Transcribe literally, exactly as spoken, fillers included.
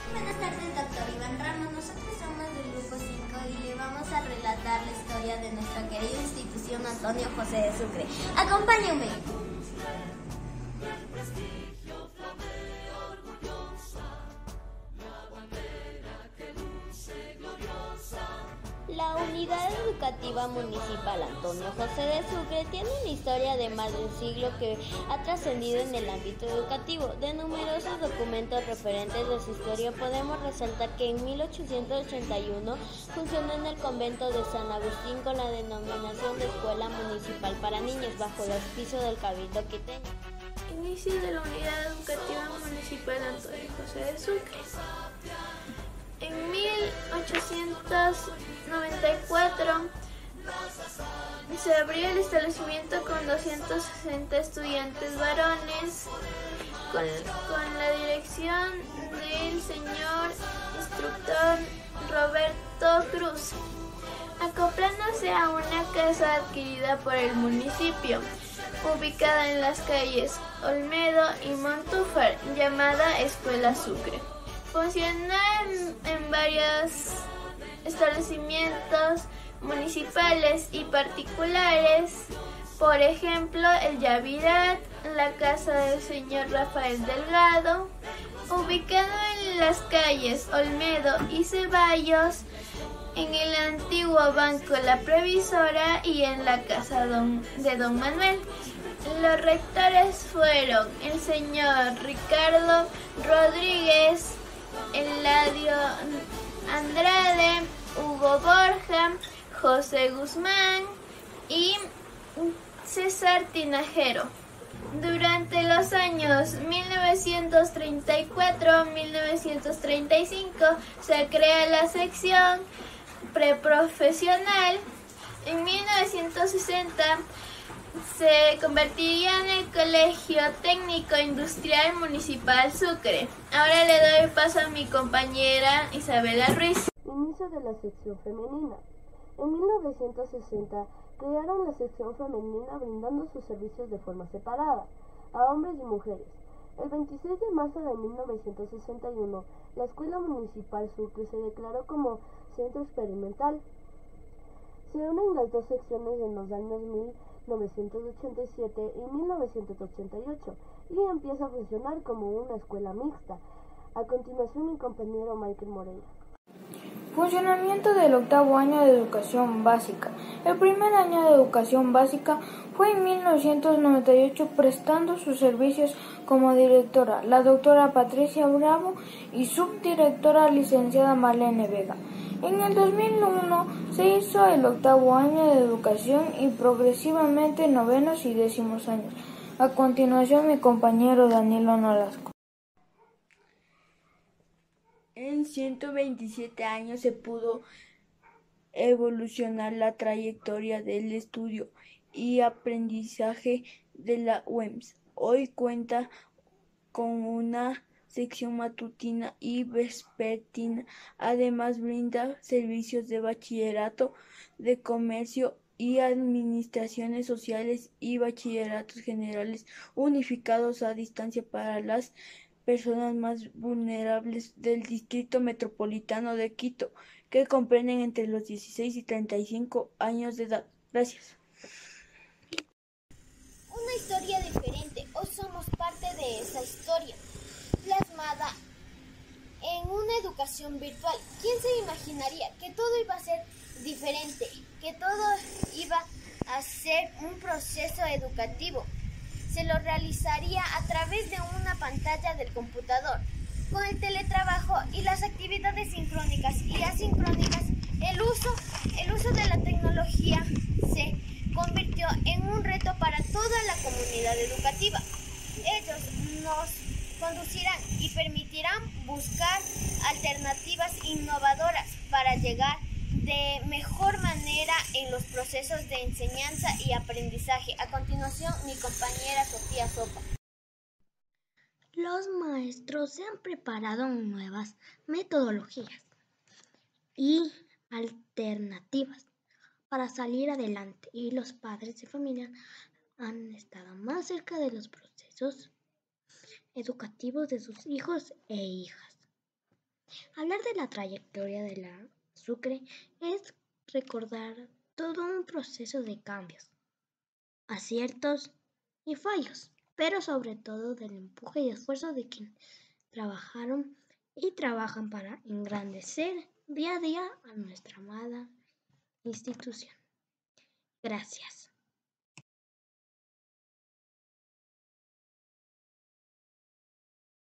Buenas tardes, doctor Iván Ramos. Nosotros somos del grupo cinco y le vamos a relatar la historia de nuestra querida institución Antonio José de Sucre. ¡Acompáñenme! La Unidad Educativa Municipal Antonio José de Sucre tiene una historia de más de un siglo que ha trascendido en el ámbito educativo. De numerosos documentos referentes a su historia podemos resaltar que en mil ochocientos ochenta y uno funcionó en el convento de San Agustín con la denominación de Escuela Municipal para Niños bajo el auspicio del Cabildo quiteño. Inicio de la Unidad Educativa Municipal Antonio José de Sucre. En mil ochocientos noventa y cuatro se abrió el establecimiento con doscientos sesenta estudiantes varones, con, con la dirección del señor instructor Roberto Cruz, acoplándose a una casa adquirida por el municipio, ubicada en las calles Olmedo y Montúfar, llamada Escuela Sucre. Funcionó en, en varios establecimientos municipales y particulares, por ejemplo el Yavirat, la casa del señor Rafael Delgado, ubicado en las calles Olmedo y Ceballos, en el antiguo Banco La Previsora y en la casa don, de Don Manuel. Los rectores fueron el señor Ricardo Rodríguez, Eladio Andrade, Hugo Borja, José Guzmán y César Tinajero. Durante los años mil novecientos treinta y cuatro a mil novecientos treinta y cinco se crea la sección preprofesional. En mil novecientos sesenta se convertiría en el Colegio Técnico Industrial Municipal Sucre. Ahora le doy paso a mi compañera Isabela Ruiz. Inicio de la sección femenina. En mil novecientos sesenta crearon la sección femenina brindando sus servicios de forma separada a hombres y mujeres. El veintiséis de marzo de mil novecientos sesenta y uno, la Escuela Municipal Sucre se declaró como centro experimental. Se unen las dos secciones en los años mil novecientos ochenta y siete y mil novecientos ochenta y ocho y empieza a funcionar como una escuela mixta. A continuación, mi compañero Michael Moreira. Funcionamiento del octavo año de educación básica. El primer año de educación básica fue en mil novecientos noventa y ocho, prestando sus servicios como directora la doctora Patricia Bravo y subdirectora licenciada Marlene Vega. En el dos mil uno se hizo el octavo año de educación y progresivamente novenos y décimos años. A continuación, mi compañero Danilo Nolasco. En ciento veintisiete años se pudo evolucionar la trayectoria del estudio y aprendizaje de la U E M S. Hoy cuenta con una sección matutina y vespertina. Además brinda servicios de bachillerato, de comercio y administraciones sociales y bachilleratos generales unificados a distancia para las personas más vulnerables del Distrito Metropolitano de Quito, que comprenden entre los dieciséis y treinta y cinco años de edad. Gracias. Una historia diferente. Hoy somos parte de esa historia, plasmada en una educación virtual. ¿Quién se imaginaría que todo iba a ser diferente, que todo iba a ser un proceso educativo? Se lo realizaría a través de una pantalla del computador. Con el teletrabajo y las actividades sincrónicas y asincrónicas, el uso, el uso de la tecnología se convirtió en un reto para toda la comunidad educativa. Ellos nos conducirán y permitirán buscar alternativas innovadoras para llegar de mejor manera en los procesos de enseñanza y aprendizaje. A continuación, mi compañera Sofía Sopa. Los maestros se han preparado nuevas metodologías y alternativas para salir adelante, y los padres de familia han estado más cerca de los procesos educativos de sus hijos e hijas. Hablar de la trayectoria de la Sucre es recordar todo un proceso de cambios, aciertos y fallos, pero sobre todo del empuje y esfuerzo de quienes trabajaron y trabajan para engrandecer día a día a nuestra amada institución. Gracias.